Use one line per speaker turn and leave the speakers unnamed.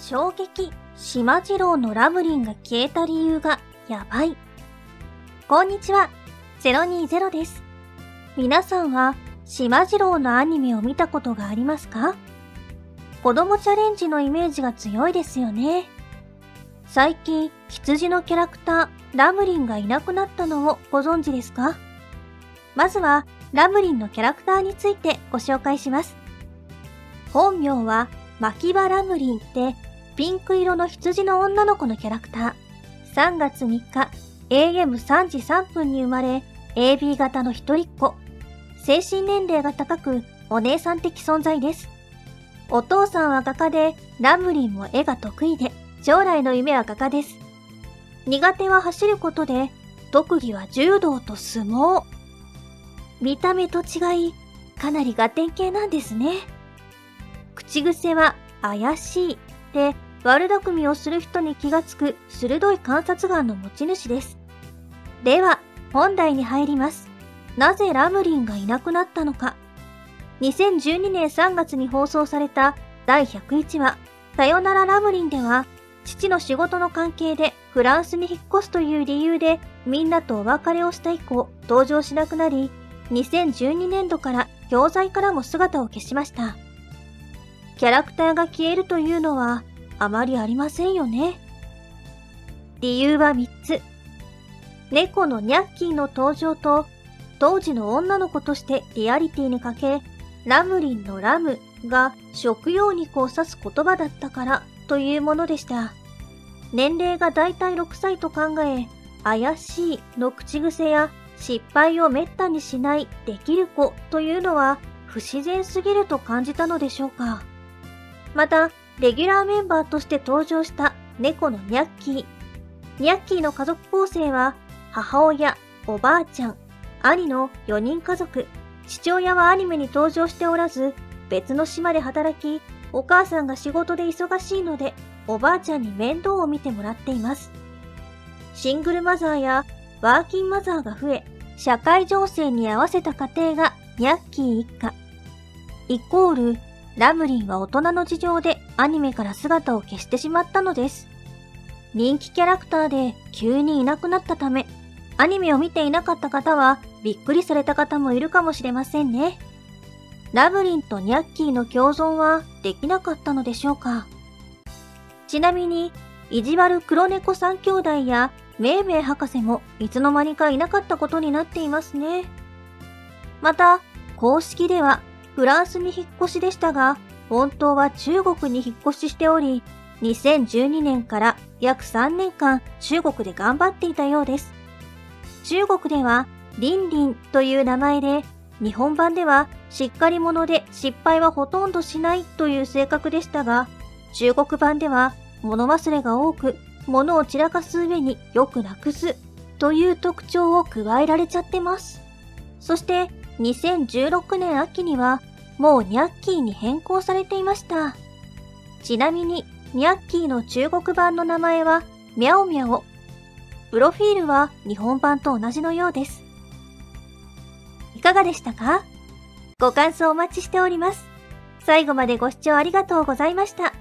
衝撃、しまじろうのラブリンが消えた理由がやばい。こんにちは、020です。皆さんはしまじろうのアニメを見たことがありますか？子供チャレンジのイメージが強いですよね。最近、羊のキャラクター、ラブリンがいなくなったのをご存知ですか？まずは、ラブリンのキャラクターについてご紹介します。本名は、牧場ラブリンで、ピンク色の羊の女の子のキャラクター。3月3日、AM3 時3分に生まれ、AB 型の一人っ子。精神年齢が高く、お姉さん的存在です。お父さんは画家で、ラブリンも絵が得意で、将来の夢は画家です。苦手は走ることで、特技は柔道と相撲。見た目と違い、かなりガテン系なんですね。口癖は怪しいで、悪巧みをする人に気がつく鋭い観察眼の持ち主です。では、本題に入ります。なぜラブリンがいなくなったのか。2012年3月に放送された第101話、さよならラブリンでは、父の仕事の関係でフランスに引っ越すという理由でみんなとお別れをした以降登場しなくなり、2012年度から教材からも姿を消しました。キャラクターが消えるというのはあまりありませんよね。理由は3つ。猫のニャッキーの登場と、当時の女の子としてリアリティに欠け、ラムリンのラムが食用肉を指す言葉だったからというものでした。年齢がだいたい6歳と考え、怪しいの口癖や失敗をめったにしないできる子というのは不自然すぎると感じたのでしょうか。また、レギュラーメンバーとして登場した猫のニャッキー。ニャッキーの家族構成は母親、おばあちゃん、兄の4人家族。父親はアニメに登場しておらず、別の島で働き、お母さんが仕事で忙しいので、おばあちゃんに面倒を見てもらっています。シングルマザーやワーキンマザーが増え、社会情勢に合わせた家庭がニャッキー一家。イコール、ラブリンは大人の事情でアニメから姿を消してしまったのです。人気キャラクターで急にいなくなったため、アニメを見ていなかった方はびっくりされた方もいるかもしれませんね。ラブリンとニャッキーの共存はできなかったのでしょうか。ちなみに、意地悪黒猫三兄弟やメイメイ博士もいつの間にかいなかったことになっていますね。また、公式ではフランスに引っ越しでしたが、本当は中国に引っ越ししており、2012年から約3年間中国で頑張っていたようです。中国ではリンリンという名前で、日本版ではしっかり者で失敗はほとんどしないという性格でしたが、中国版では物忘れが多く、物を散らかす上によくなくすという特徴を加えられちゃってます。そして2016年秋にはもうニャッキーに変更されていました。ちなみにニャッキーの中国版の名前はミャオミャオ。プロフィールは日本版と同じのようです。いかがでしたか？ご感想お待ちしております。最後までご視聴ありがとうございました。